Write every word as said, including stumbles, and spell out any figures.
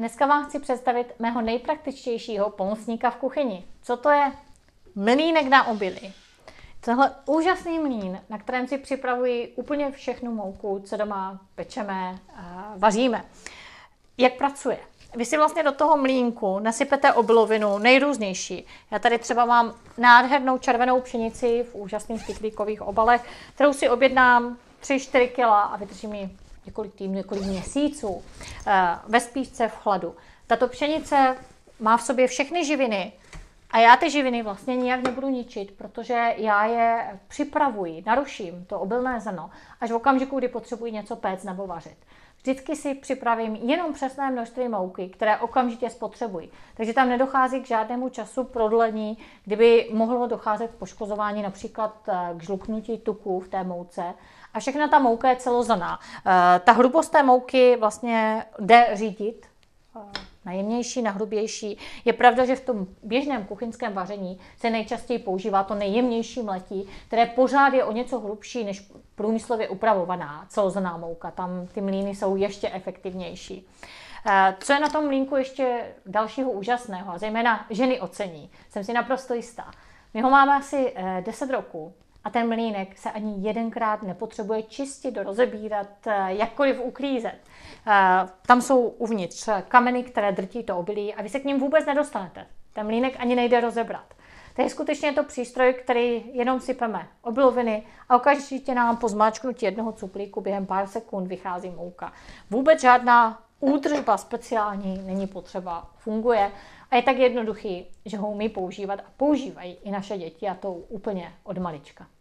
Dneska vám chci představit mého nejpraktičtějšího pomocníka v kuchyni. Co to je? Mlýnek na obilí. Tohle úžasný mlýn, na kterém si připravuji úplně všechnu mouku, co doma pečeme a vaříme. Jak pracuje? Vy si vlastně do toho mlýnku nasypete obilovinu nejrůznější. Já tady třeba mám nádhernou červenou pšenici v úžasných pytlíkových obalech, kterou si objednám tři čtyři kila a vydrží mi několik týdnů, několik měsíců ve spíšce v chladu. Tato pšenice má v sobě všechny živiny a já ty živiny vlastně nijak nebudu ničit, protože já je připravuji, naruším to obilné zrno až v okamžiku, kdy potřebuji něco péct nebo vařit. Vždycky si připravím jenom přesné množství mouky, které okamžitě spotřebuji. Takže tam nedochází k žádnému času prodlení, kdyby mohlo docházet k poškozování, například k žluknutí tuku v té mouce. A všechna ta mouka je celozrnná. Ta hrubost té mouky vlastně jde řídit na jemnější, na hrubější. Je pravda, že v tom běžném kuchyňském vaření se nejčastěji používá to nejjemnější mletí, které pořád je o něco hrubší než průmyslově upravovaná celozrnná mouka. Tam ty mlýny jsou ještě efektivnější. Co je na tom mlýnku ještě dalšího úžasného, a zejména ženy ocení, jsem si naprosto jistá. My ho máme asi deset roků a ten mlýnek se ani jedenkrát nepotřebuje čistit, rozebírat, jakkoliv uklízet. Tam jsou uvnitř kameny, které drtí to obilí a vy se k ním vůbec nedostanete. Ten mlýnek ani nejde rozebrat. To je skutečně to přístroj, který jenom sypeme obiloviny a okamžitě nám po zmáčknutí jednoho cuplíku během pár sekund vychází mouka. Vůbec žádná údržba speciální není potřeba, funguje a je tak jednoduchý, že ho umí používat a používají i naše děti, a to úplně od malička.